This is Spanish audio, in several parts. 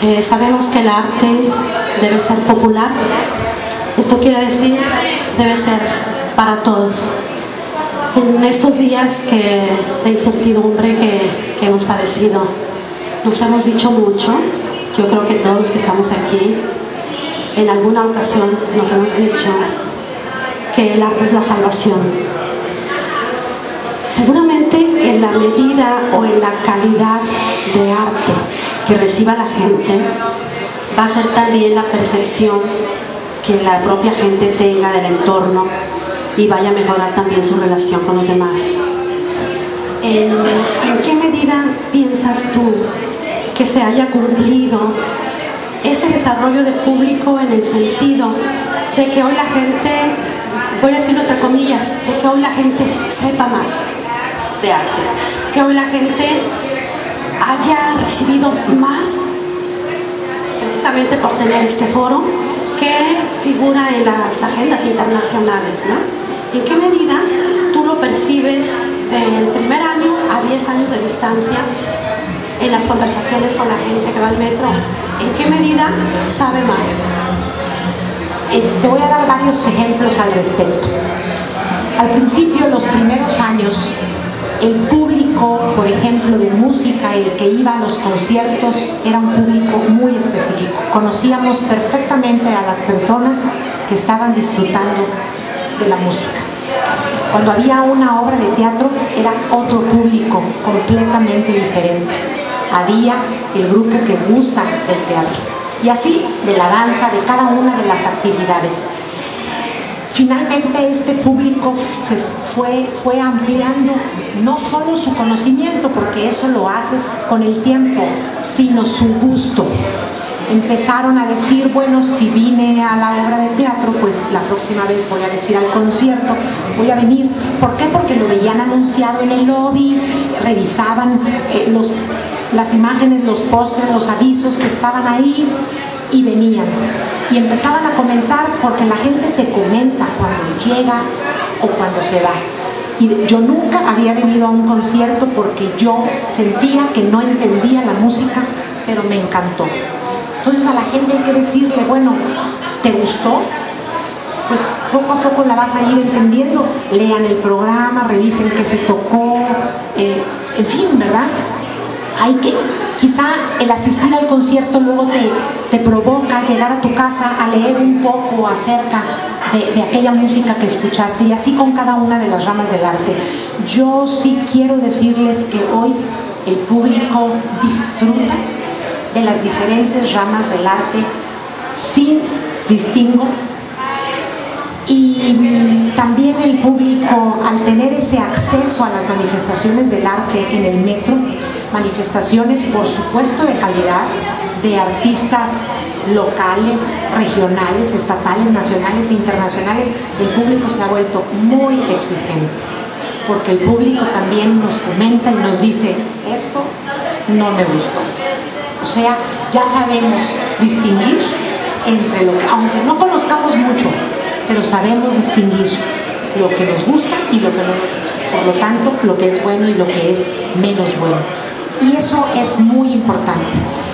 Sabemos que el arte debe ser popular. Esto quiere decir, debe ser para todos. En estos días de incertidumbre que hemos padecido, nos hemos dicho mucho. Yo creo que todos los que estamos aquí, en alguna ocasión nos hemos dicho que el arte es la salvación. Seguramente en la medida o en la calidad de arte que reciba la gente, va a ser también la percepción que la propia gente tenga del entorno y vaya a mejorar también su relación con los demás. ¿En qué medida piensas tú que se haya cumplido ese desarrollo de público en el sentido de que hoy la gente, voy a decirlo entre comillas, de que hoy la gente sepa más de arte, que hoy la gente haya recibido más, precisamente por tener este foro, que figura en las agendas internacionales, ¿no? ¿En qué medida tú lo percibes del primer año a 10 años de distancia en las conversaciones con la gente que va al metro? ¿En qué medida sabe más? Te voy a dar varios ejemplos al respecto. Al principio, los primeros años, el público, por ejemplo, de música, el que iba a los conciertos, era un público muy específico. Conocíamos perfectamente a las personas que estaban disfrutando de la música. Cuando había una obra de teatro, era otro público completamente diferente. Había el grupo que gusta del teatro. Y así, de la danza, de cada una de las actividades. Finalmente este público se fue ampliando no solo su conocimiento, porque eso lo haces con el tiempo, sino su gusto. Empezaron a decir, bueno, si vine a la obra de teatro, pues la próxima vez voy a decir al concierto, voy a venir. ¿Por qué? Porque lo veían anunciado en el lobby, revisaban las imágenes, los pósters, los avisos que estaban ahí y venían. Y empezaban a comentar, porque la gente te comenta cuando llega o cuando se va. Y yo nunca había venido a un concierto porque yo sentía que no entendía la música, pero me encantó. Entonces a la gente hay que decirle, bueno, ¿te gustó? Pues poco a poco la vas a ir entendiendo. Lean el programa, revisen qué se tocó, en fin, ¿verdad? Hay que, quizá el asistir al concierto luego te provoca llegar a tu casa a leer un poco acerca de aquella música que escuchaste, y así con cada una de las ramas del arte. Yo sí quiero decirles que hoy el público disfruta de las diferentes ramas del arte sin distingo, y también el público, al tener ese acceso a las manifestaciones del arte en el metro, manifestaciones por supuesto de calidad, de artistas locales, regionales, estatales, nacionales e internacionales, el público se ha vuelto muy exigente, porque el público también nos comenta y nos dice, esto no me gustó. O sea, ya sabemos distinguir entre lo que, aunque no conozcamos mucho, pero sabemos distinguir lo que nos gusta y lo que no nos gusta. Por lo tanto, lo que es bueno y lo que es menos bueno. Y eso es muy importante.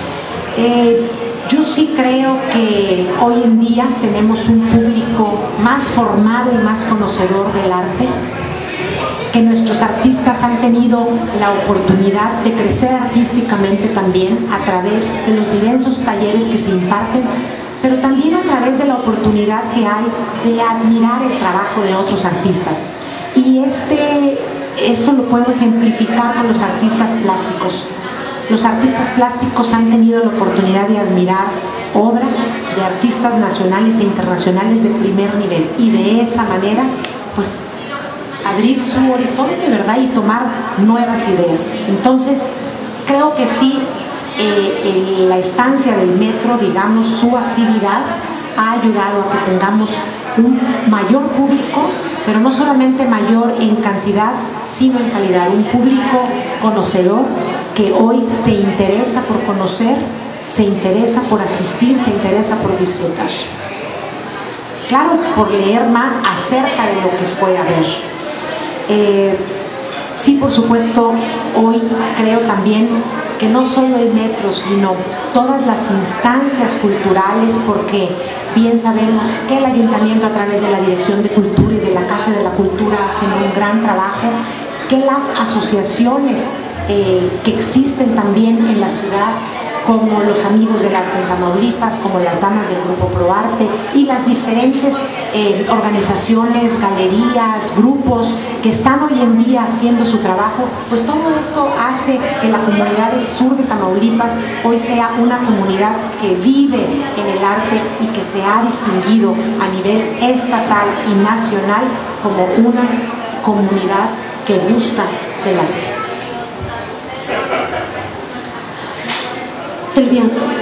Yo sí creo que hoy en día tenemos un público más formado y más conocedor del arte, que nuestros artistas han tenido la oportunidad de crecer artísticamente también a través de los diversos talleres que se imparten, pero también a través de la oportunidad que hay de admirar el trabajo de otros artistas. Y esto lo puedo ejemplificar con los artistas plásticos. Los artistas plásticos han tenido la oportunidad de admirar obra de artistas nacionales e internacionales de primer nivel, y de esa manera, pues, abrir su horizonte, ¿verdad? Y tomar nuevas ideas. Entonces, creo que sí, la estancia del metro, digamos, su actividad ha ayudado a que tengamos un mayor público, pero no solamente mayor en cantidad, sino en calidad. Un público conocedor que hoy se interesa por conocer, se interesa por asistir, se interesa por disfrutar. Claro, por leer más acerca de lo que fue a ver. Sí, por supuesto, hoy creo también que no solo el metro, sino todas las instancias culturales, porque bien sabemos que el Ayuntamiento a través de la Dirección de Cultura y de la Casa de la Cultura hacen un gran trabajo, que las asociaciones que existen también en la ciudad, como los Amigos del Arte en Tamaulipas, como las Damas del Grupo ProArte y las diferentes organizaciones, galerías, grupos que están hoy en día haciendo su trabajo, pues todo eso hace que la comunidad del sur de Tamaulipas hoy sea una comunidad que vive en el arte y que se ha distinguido a nivel estatal y nacional como una comunidad que gusta del arte. Elvia,